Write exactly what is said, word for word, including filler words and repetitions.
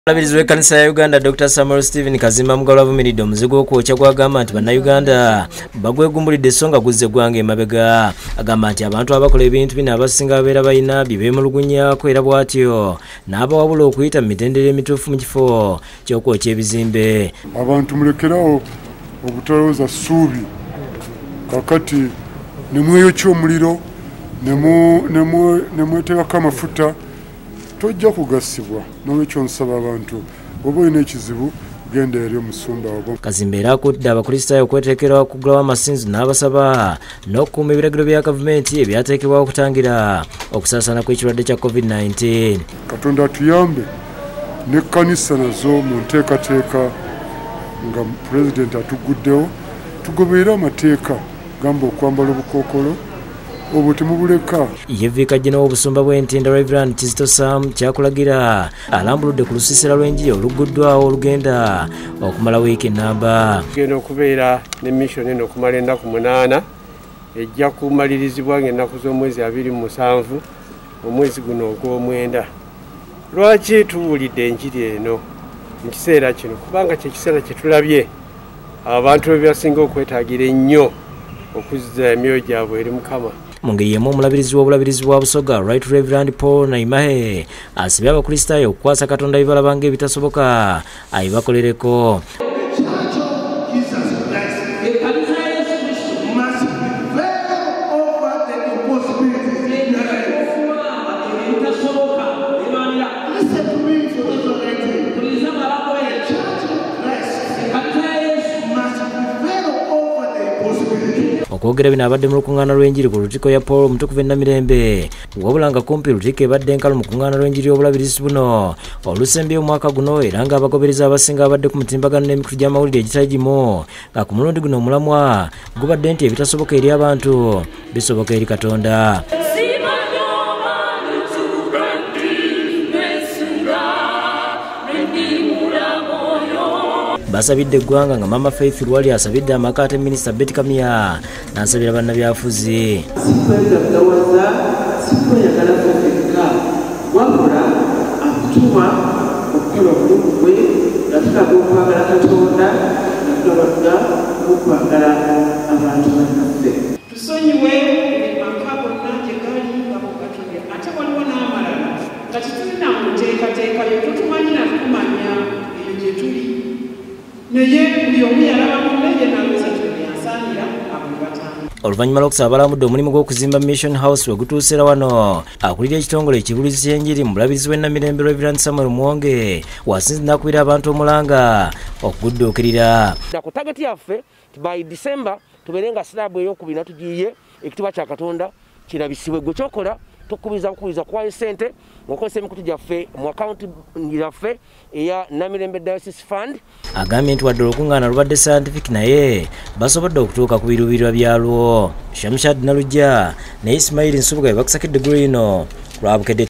Omulabirizi w'ekkanisa ya Uganda Doctor Samuel Stephen Kazimba Mugalu avumiridde omuzigo gw'okwokya gw'agamba nti bannayuganda bagwegumbulidde so nga guzze eggwanga emabega. Agamba nti abantu abakola ebintu bino abasinga babeera balina bye beemulugunyaako era bw'atyo n'abawabula okuyita mu mitendera emituufu mu kifo ky'okwokya ebizimbe. Abantu mulekerawo obutalowooza ssuubi kakati ne mweyokya omuliro ne mweteekako amafuta tojja kugasibwa. N'olwekyo nsaba abantu oba olina ekizibu genda eri omusumba wabo. Kazimba era akutidde abakristaayo okweteekera okuggulawo amasinzi n'abasaba n'okukuuma ebiragiro bya gavumenti ebyateekebwawo okutangira okusaasaana kw'ekirwadde kya covid nineteen. Katonda atuyambe n'ekkanisa nazo mu nteekateeka nga pulezidenti atuguddewo tugoberere amateeka gamba okwambala obukookolo obu temubuleka. Yeviika jjina w'obusumba bw'Entindo Reverend Kizito Sam kyakulagira alambuludde ku lusiisira lw'enjiri olugguddwawo olugenda okumala wiiki ennamba. Tugenda okubeera ne mission eno okumala ennaku munaana ejja kumalirizibwa ng'ennaku z'omwezi abiri mu musanvu omwezi guno ogw'omwenda. Lwaki tuwulidde enjiri eno mu kiseera kino? Kubanga kye kiseera kye tulabye abantu be basinga okwetaagira ennyo okuzza emyoyo gyabwe eri Mukama. Mu ngeri y'emu omulabirizi w'obulabirizi bwa Busoga Right Reverend Paul Naimahe asibye abakristaayo okukwasa Katonda ebibalaba ng'ebitasoboka abibakolereko. Okwogera bino abadde mu lukuŋŋaana lw'enjiri ku lutikko ya Paul Omutukuvu e Namirembe wabula nga kumpi lutikko ebadde nkalu mu kuŋŋaana lw'enjiri y'obulabirizi buno olusembye omwaka guno era ng'abagoberezi abasinga abadde ku mutimbagano n'emikutu gy'amawulire egitali gimu nga ku mulundi guno omulamwa gubadde nti ebitasoboka eri abantu bisoboka eri Katonda. Basabidde eggwanga nga Mama Faith Lwali asabidde amaka ate Minisita Betty Kamya n'asabira bannabyafuzi. Sikwegaggawaza, sikweyagala fefekka wabula akutuma okukola omulimu gwe nga tulaga okwagala Katonda nga tulaga okwagala abantu bannaffe. Tusonyiwe amaka gonna gye gali nga mugatule ate waliwo n'amalala nga tetulina mu nteekateeka yo tutumanyi na tukumanya eyo gye tuli. Oluvannyuma lw'okusaba abalambudde omulimu gw'okuzimba Mission House we gutuusera wano akulira ekitongole ekibulizi ky'enjiri mu bulabirizi bw'e Namirembe Reverend Samuel Mwonge wasinze n'akubira abantu omulanga okugudduukirira. Ku tageti yaffe by December tubeere nga silaabu ey'okubiri natugiye ekitiibwa kya Katonda kirabisibwe. Gwe kyokola tukubiriza bukubiza kuwayo ssente ng'okozesa emikutu gyaffe mu akawunti yaffe eya Namirembe Diocese Fund. Agambye nti wadde olukuŋŋaana lubadde scientific naye basobodde okutuuka ku biruubirirwa byalwo. Shamshad Nalujja ne Ismail Nsubuga bakusakidde gulino ku lwabukedde